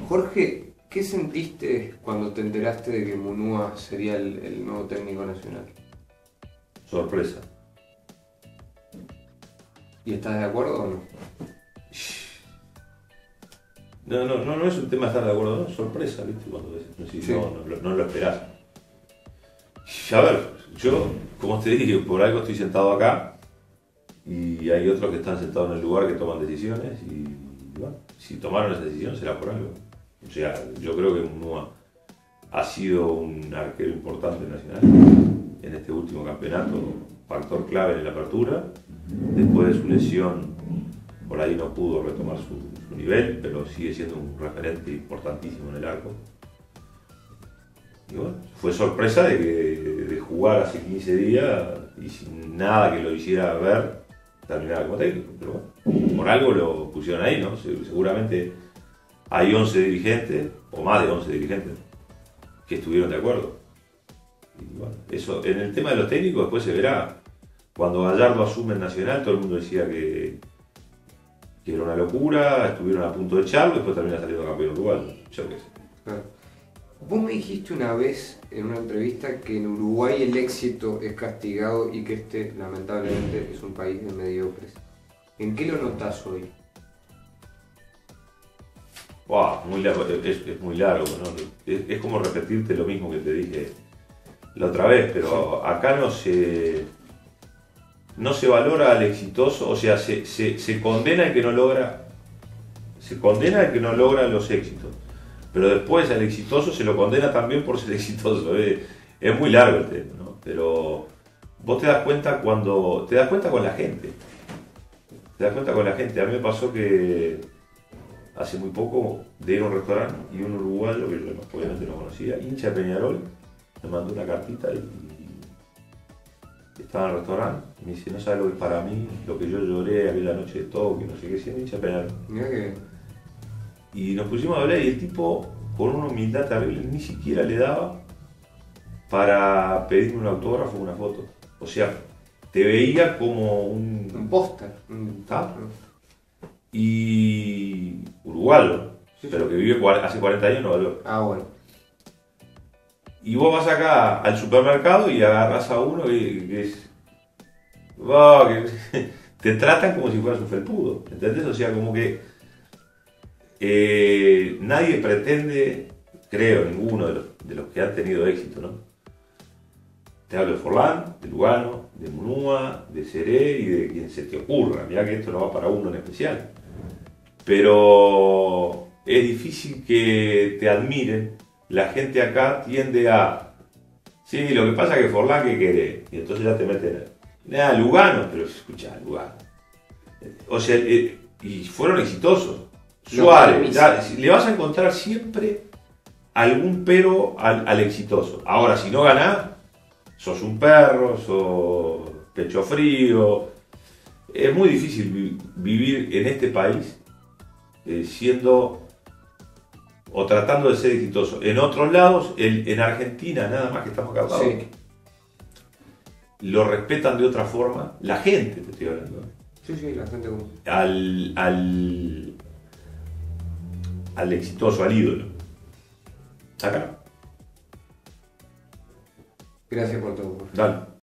Jorge, ¿qué sentiste cuando te enteraste de que Munúa sería el nuevo técnico nacional? Sorpresa. ¿Y estás de acuerdo o no? No es un tema de estar de acuerdo, no, sorpresa, ¿viste? Cuando decís, Sí. no lo esperás. A ver, yo, como te dije, por algo estoy sentado acá y hay otros que están sentados en el lugar que toman decisiones y bueno, si tomaron esa decisión será por algo. O sea, yo creo que Munúa ha sido un arquero importante nacional en este último campeonato, factor clave en la apertura. Después de su lesión, por ahí no pudo retomar su nivel, pero sigue siendo un referente importantísimo en el arco. Y bueno, fue sorpresa de jugar hace 15 días y sin nada que lo hiciera ver, terminar como técnico. Pero bueno, por algo lo pusieron ahí, ¿no? Seguramente hay 11 dirigentes, o más de 11 dirigentes, que estuvieron de acuerdo. Y bueno, eso, en el tema de los técnicos después se verá. Cuando Gallardo asume en Nacional, todo el mundo decía que era una locura, estuvieron a punto de echarlo, después termina saliendo campeón uruguayo. Yo qué sé. Claro. Vos me dijiste una vez en una entrevista que en Uruguay el éxito es castigado y que este, lamentablemente, es un país de mediocres. ¿En qué lo notás hoy? Wow, muy largo, es muy largo, ¿no? Es como repetirte lo mismo que te dije la otra vez, pero acá no se valora al exitoso, o sea, se condena al que no logra, se condena al que no logra los éxitos, pero después al exitoso se lo condena también por ser exitoso. Es muy largo el tema, ¿no? Pero vos te das cuenta con la gente. Te das cuenta con la gente. A mí me pasó que hace muy poco de ir a un restaurante y un uruguayo, que yo obviamente no conocía, hincha de Peñarol, me mandó una cartita y estaba en el restaurante y me dice, no sabes lo que es para mí, lo que yo lloré aquella noche de todo, que no sé qué, siendo hincha de Peñarol. Mirá que... Y nos pusimos a hablar y el tipo, con una humildad terrible, ni siquiera le daba para pedirme un autógrafo o una foto. O sea, te veía como Un póster. ¿Está? Y uruguayo, Sí, pero sí. que vive hace 40 años en Nueva York. Ah, bueno. Y vos vas acá al supermercado y agarras a uno que es... oh, que te tratan como si fueras un felpudo, ¿entendés? O sea, como que nadie pretende, creo, ninguno de los que han tenido éxito, ¿no? Te hablo de Forlán, de Lugano, de Munúa, de Seré y de quien se te ocurra. Mirá que esto no va para uno en especial. Pero es difícil que te admiren. La gente acá tiende a... Sí, lo que pasa es que Forlán, ¿qué querés? Y entonces ya te meten... Nada, Lugano, pero escuchá, Lugano. O sea, y fueron exitosos. Suárez, le vas a encontrar siempre algún pero al exitoso. Ahora, si no ganás, sos un perro, sos pecho frío. Es muy difícil vivir en este país siendo o tratando de ser exitoso. En otros lados, en Argentina, nada más que estamos acá al lado, Sí. lo respetan de otra forma. La gente, te estoy hablando. Sí, la gente como... Al exitoso, al ídolo. Acá no. Gracias por todo. Dale.